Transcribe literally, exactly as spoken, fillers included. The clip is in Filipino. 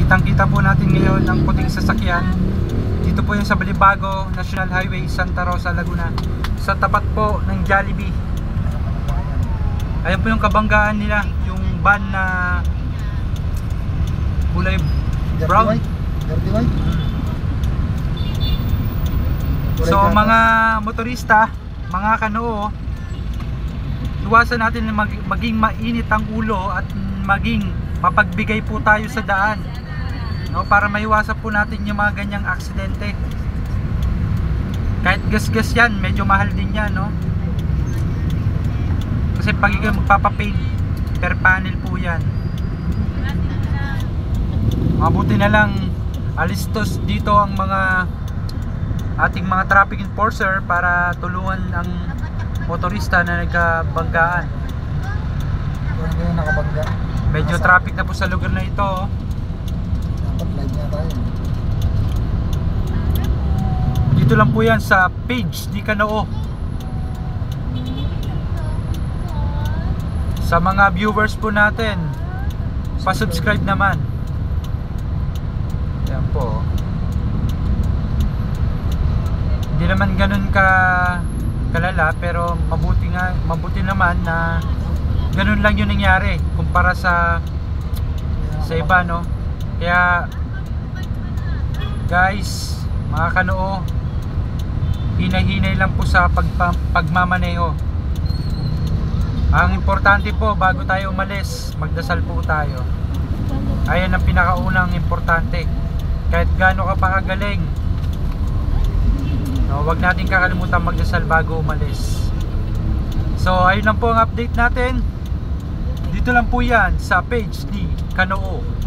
Kitang kita po natin ngayon ang puting sasakyan. Dito po yung sa Balibago National Highway, Santa Rosa, Laguna, sa tapat po ng Jollibee. Ayan po yung kabanggaan nila, yung van na kulay brown. Dirty white. So mga motorista, mga kanoo, iwasan natin na mag maging mainit ang ulo at maging mapagbigay po tayo sa daan, no, para maiwasan po natin yung mga ganyang aksidente. Kahit gas-gas yan, medyo mahal din yan, no? Kasi pag ikaw magpapapaint per panel po yan. Mabuti na lang alistos dito ang mga ating mga traffic enforcer para tulungan ang motorista na nagkabanggaan. Yan ngayon nakabangga. Medyo traffic na po sa lugar na ito. Dapat live nga tayo. Dito lang po yan sa page ni Kanoo. Sa mga viewers po natin, pa-subscribe naman. Yan po. Hindi naman ganun ka kalala, pero mabuti nga, mabuti naman na ganun lang yung nangyari kumpara sa sa iba, no? Kaya guys, mga Kanoo, hinay-hinay lang po sa pagpa, pagmamaneho. Ang importante po, bago tayo umalis, magdasal po tayo. Ayan ang pinakaunang importante. Kahit gaano ka pa kagaling, no, wag natin kakalimutan magdasal bago umalis. So ayun lang po ang update natin. Dito lang po yan sa page ni Kanoo.